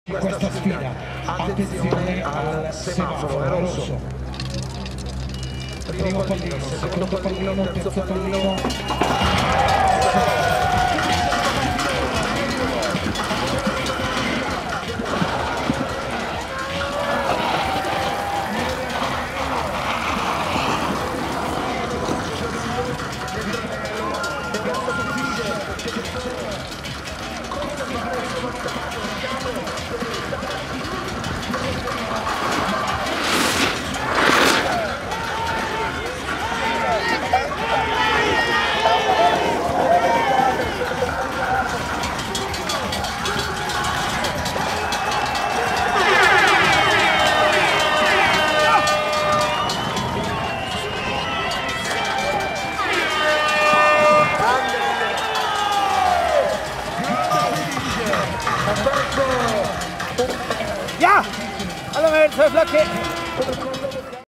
questa sfida. Attenzione al semaforo rosso. Primo pallino, secondo pallino, terzo pallino. Ja! Alle Menschen, Flagge!